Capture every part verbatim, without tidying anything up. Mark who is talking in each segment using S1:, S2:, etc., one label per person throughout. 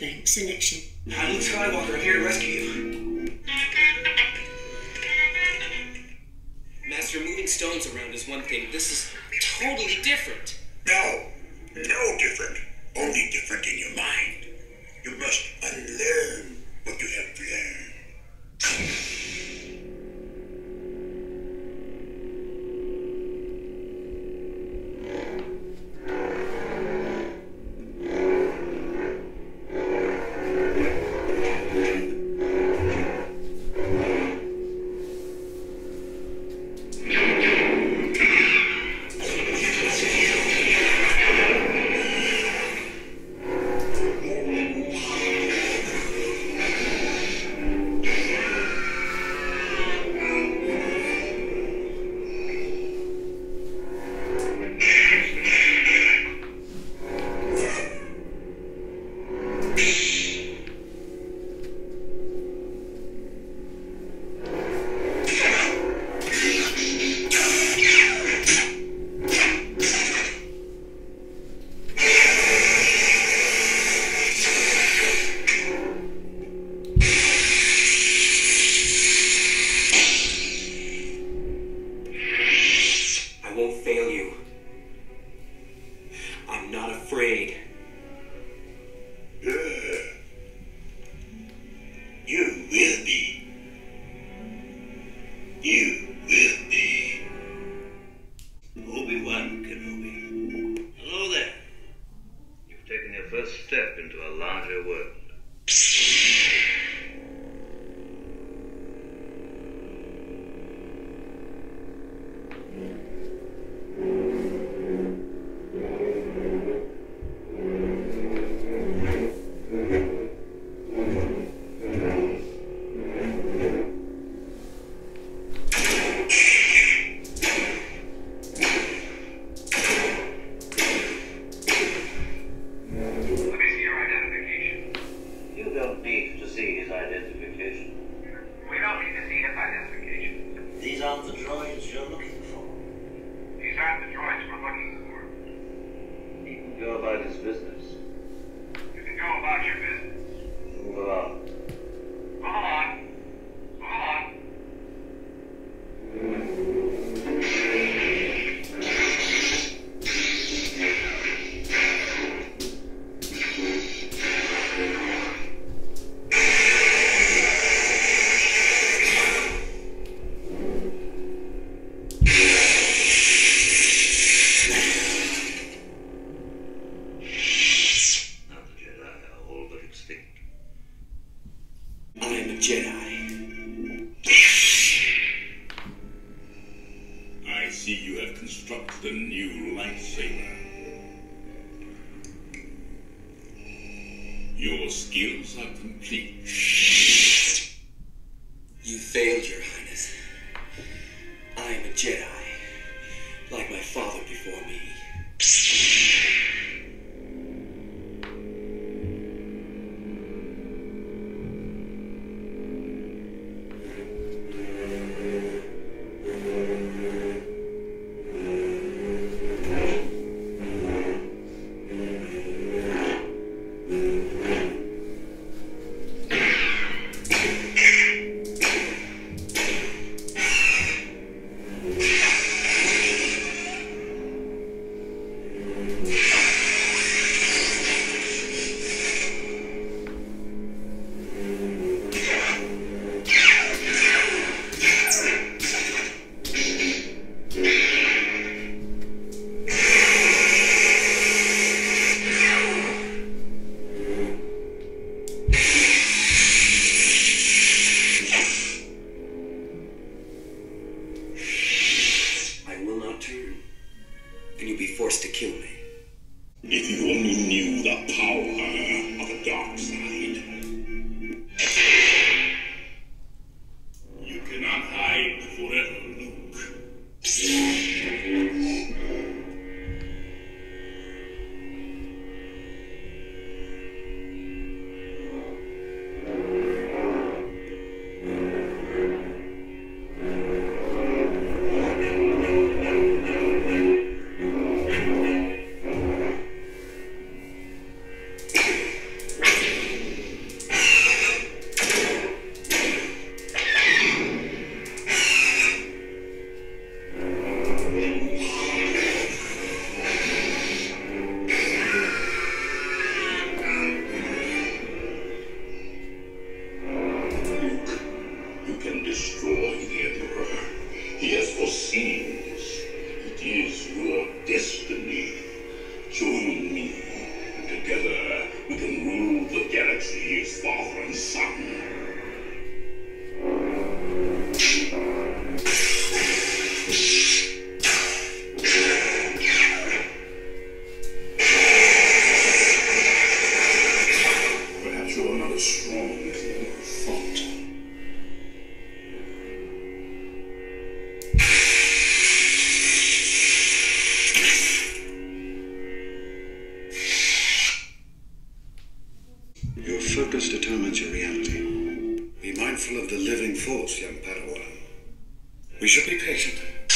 S1: bank selection.
S2: Hi, Luke Skywalker. I'm here to rescue you. Master, moving stones around is one thing. This is totally different.
S3: No, no different. Only different in your mind. You must unlearn what you have learned. We should be patient.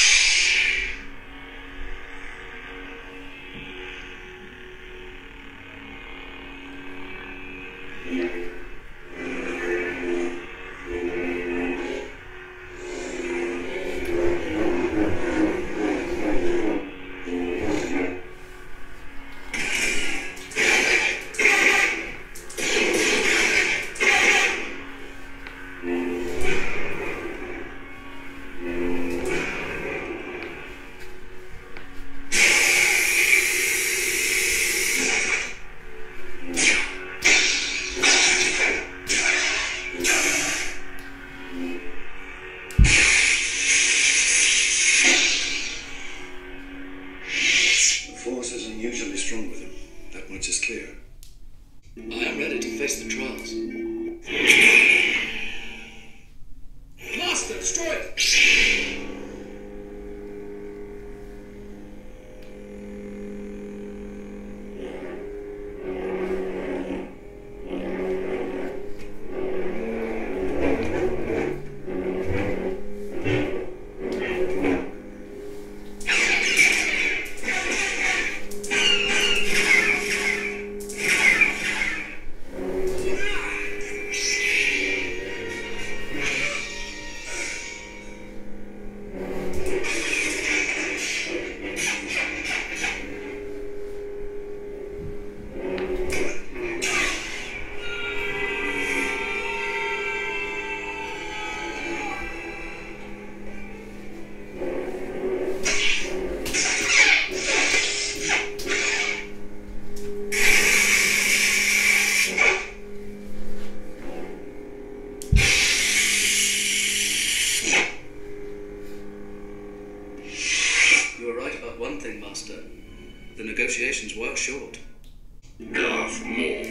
S2: The negotiations were short.
S3: Darth Maul.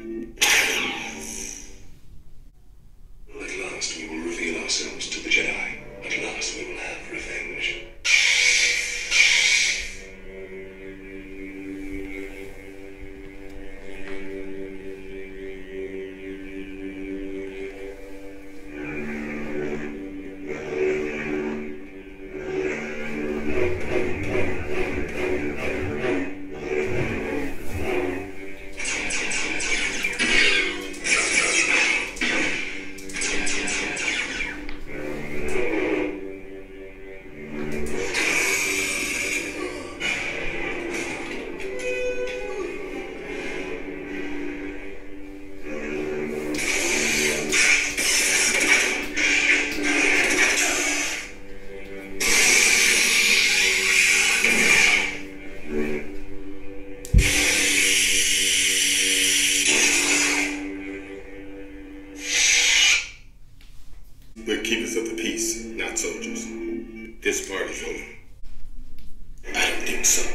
S3: At last we will reveal ourselves to the Jedi. At last we will have revenge. We're keepers of the peace, not soldiers. This party's over. I don't think so.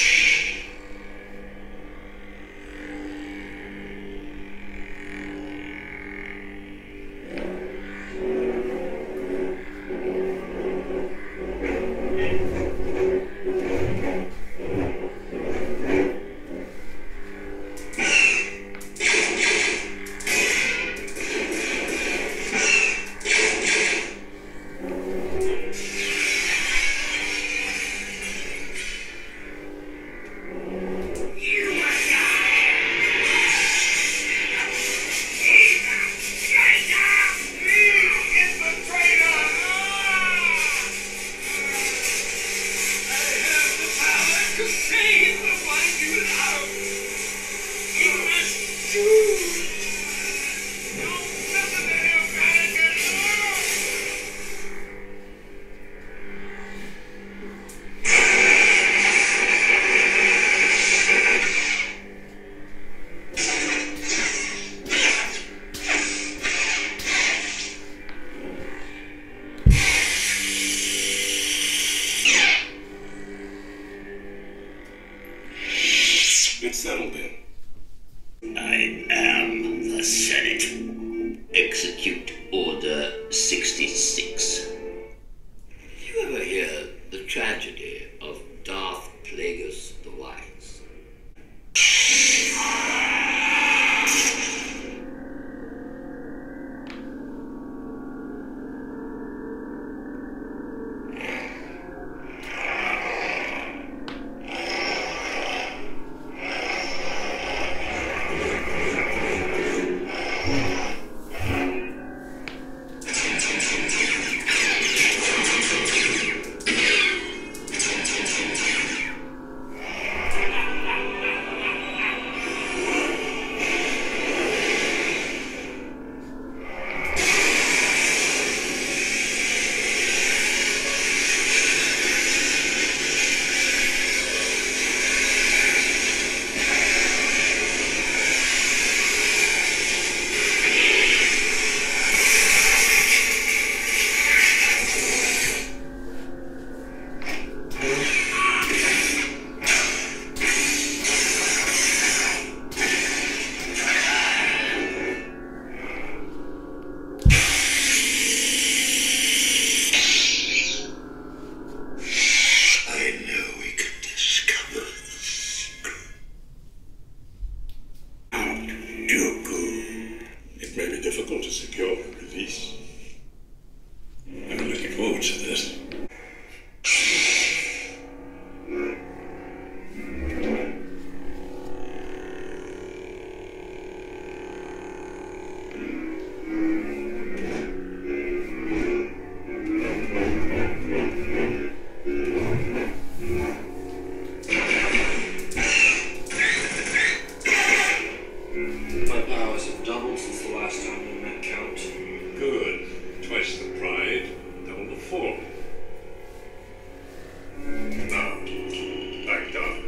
S3: It's settled then.
S1: I am the Senate. Execute Order sixty-six. Did you ever hear the tragedy of Darth Plagueis the Wise?
S3: finished.
S2: My powers have doubled since the last time we met, Count.
S3: Good. Twice the pride, double the fall. Now, back down.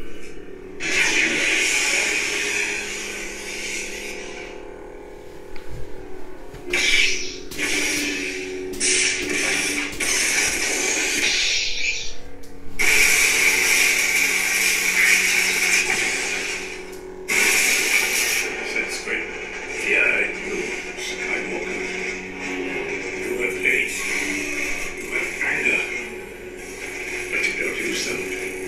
S3: Since when fear you, Skywalker. You have hate, you have anger, but you don't use them.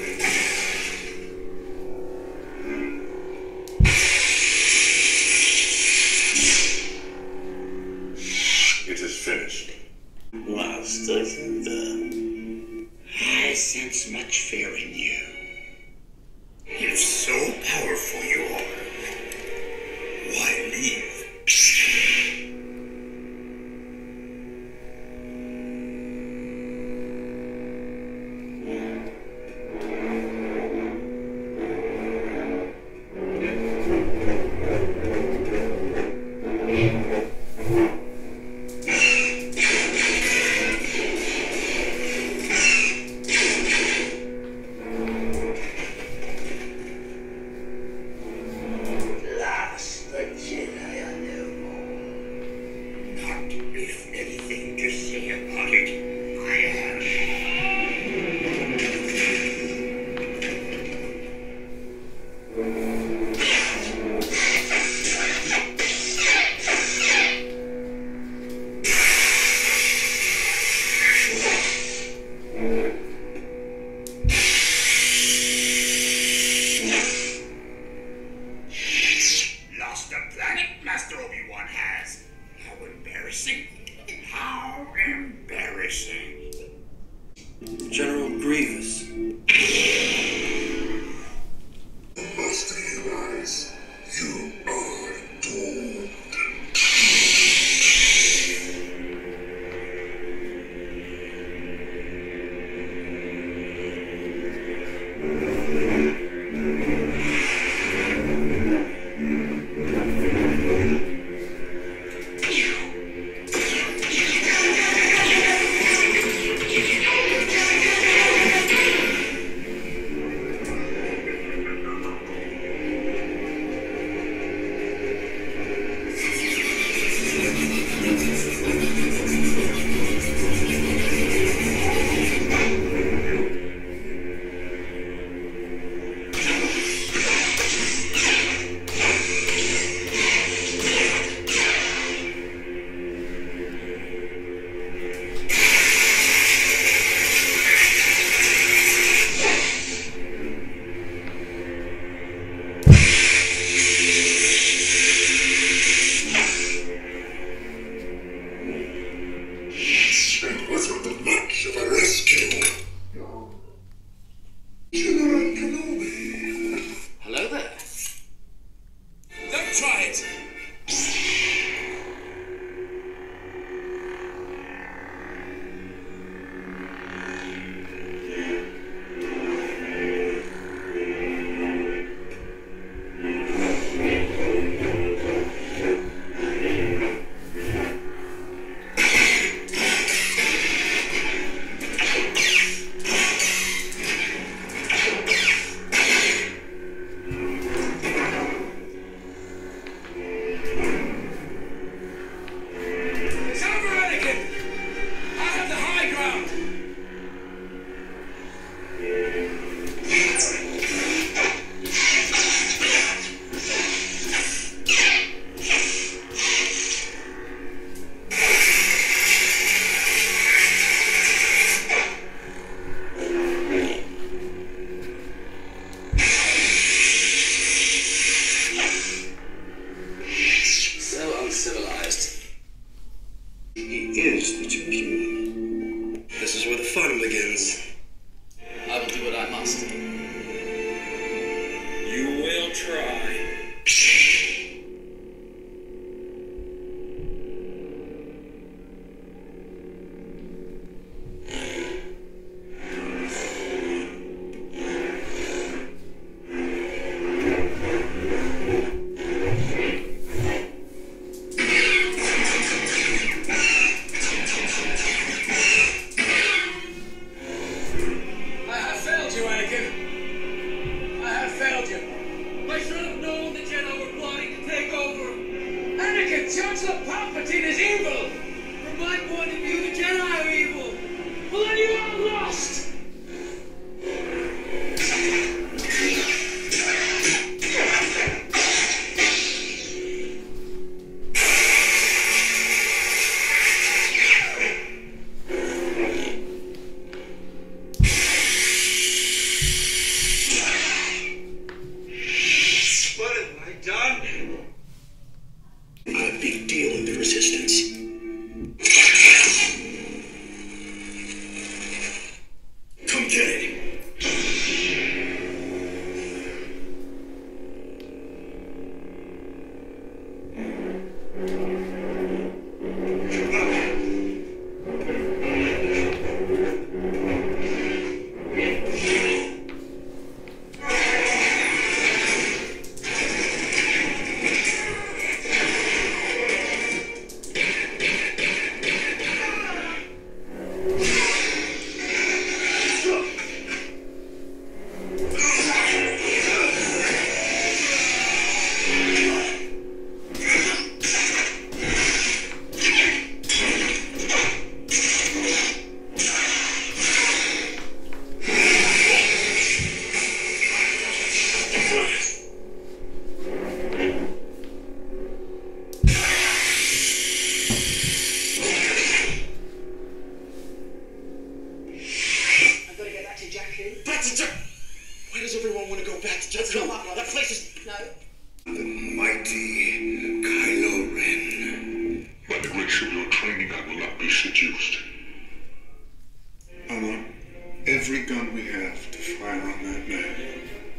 S3: It is finished.
S1: Master Yoda, I sense much fear in you.
S3: If so powerful you are, why leave?
S1: Last the Jedi are no more. Not if anything to say about it, I have. Lost the planet, Master Obi-Wan has. How embarrassing. How embarrassing.
S2: General Grievous.
S3: Must realize you are doomed.
S4: fun begins.
S2: I will do what I must.
S4: You will try.
S5: Chancellor Palpatine is evil! From my point of view, the Jedi are evil! Well, then you are lost!
S4: What have I done?
S1: A big deal in the Resistance. Come get it!
S2: Why does everyone want to go back to Jakku? That place is...
S6: No.
S1: The mighty Kylo Ren.
S3: By the grace of your training, I will not be seduced.
S7: I want every gun we have to fire on that man.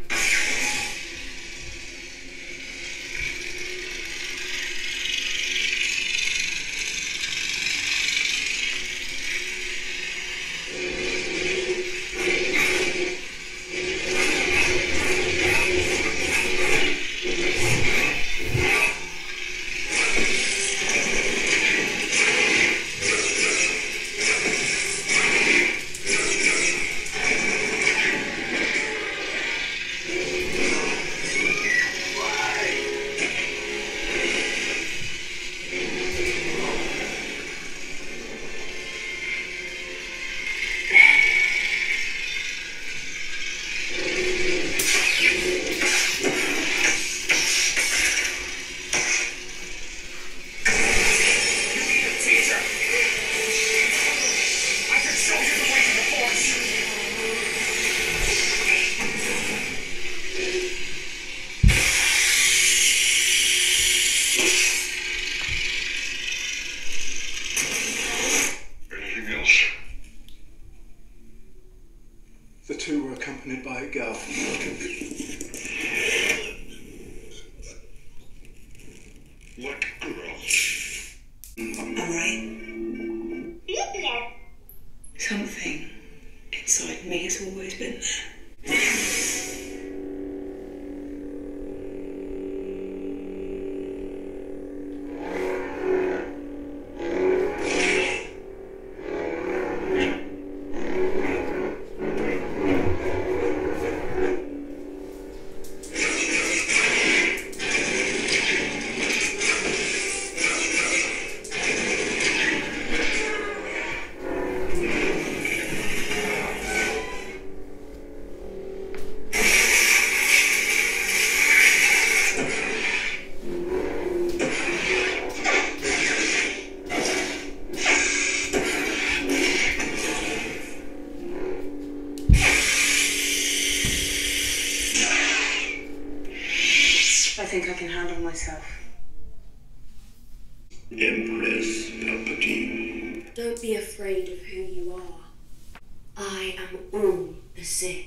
S7: The two were accompanied by a girl.
S3: What girl?
S6: I'm right. Something inside me has always been there. I think I can handle myself.
S1: Empress Palpatine.
S6: Don't be afraid of who you are. I am all the Sith.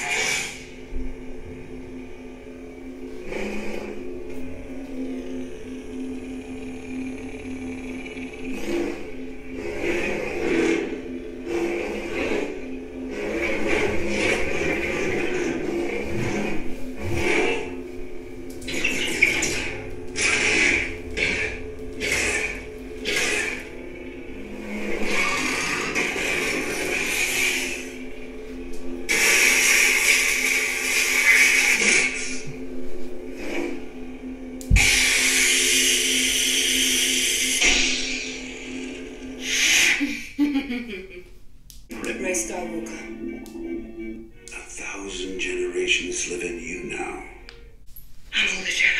S6: Rey Skywalker.
S1: A thousand generations live in you now.
S6: And all the Jedi.